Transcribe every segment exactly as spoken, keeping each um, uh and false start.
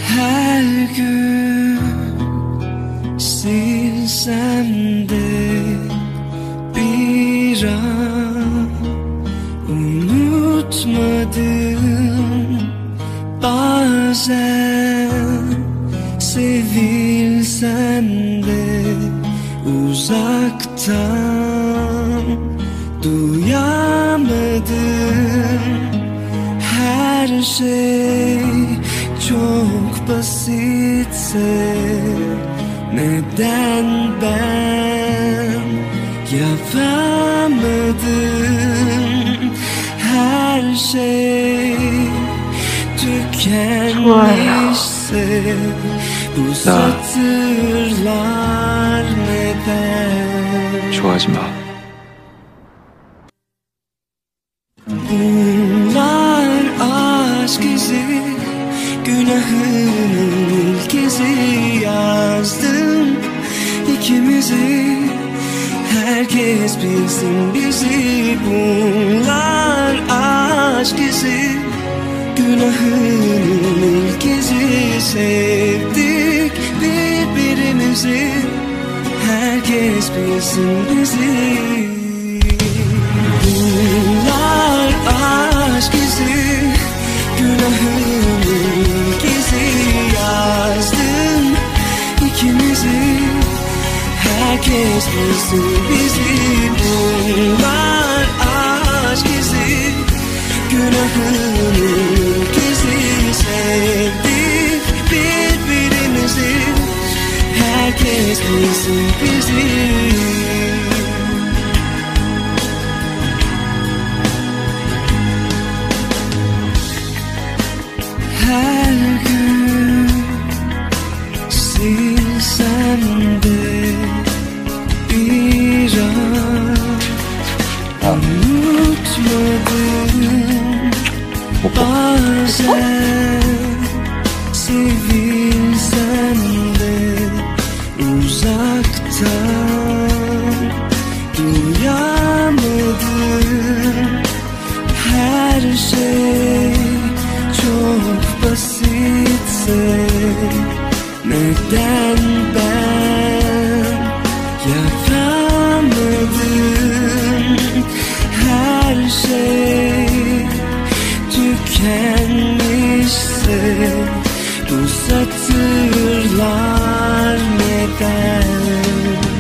Her gün silsem de bir an unutmadım. Bazen sevilsem de uzaktan duyamadım. Her şey çok basitse neden ben yapamadım? Her şey tükenmişse bu satırlar neden? 좋아하지 마. Bunlar aşk izi, günahının ilk izi. Yazdım ikimizi, herkes bilsin bizi. Bunlar aşk izi, günahının ilk izi. Sevdik birbirimizi, herkes bilsin bizi. Bunlar aşk izi, günahının ilk izi. Yazdım ikimizi, herkes bilsin bizi. Bunlar aşk izi, günahının ilk izi. Sevdik birbirimizi, herkes bilsin bizi. Her gün silsem de bir an unutmadım. Bazen sevilsem de uzaktan duyamadım. Her şey çok basitse neden ben yapamadım? Her şey tükenmişse bu satırlar neden?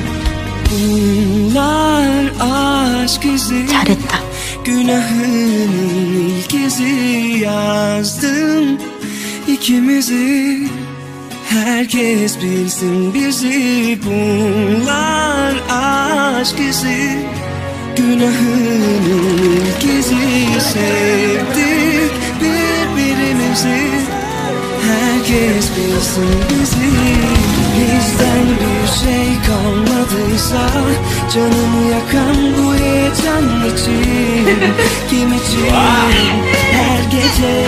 Bunlar aşk izi, 잘했다. günahının ilk izi. Yazdım ikimizi, herkes bilsin bizi. Bunlar aşk izi, günahının ilk izi. Sevdik birbirimizi, herkes bilsin bizi. Bizden bir şey kalmadıysa, canımı yakan bu heyecan için, kim için her gece.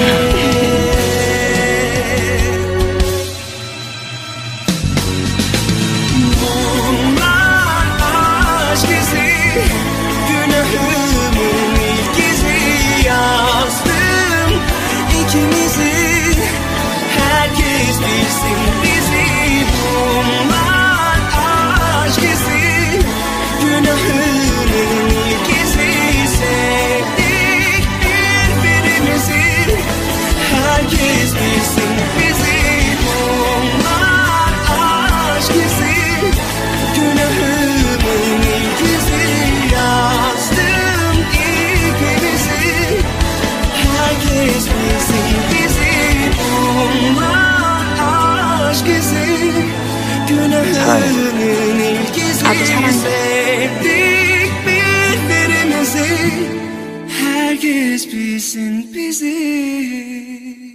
Bunlar aşk izi, günahımın ilk izi. Yazdım ikimizi, herkes bilsin bizi. Bunlar aşk izi, günahının ilk izi. Sevdik birbirimizi, herkes bilsin bizi. Bunlar aşk izi, günahının ilk izi. Yazdım ikimizi, herkes bilsin bizi. Bunlar aşk izi, günahının ilk izi. Abi sarangi. Sevdik birbirimizi, herkes bilsin bizi.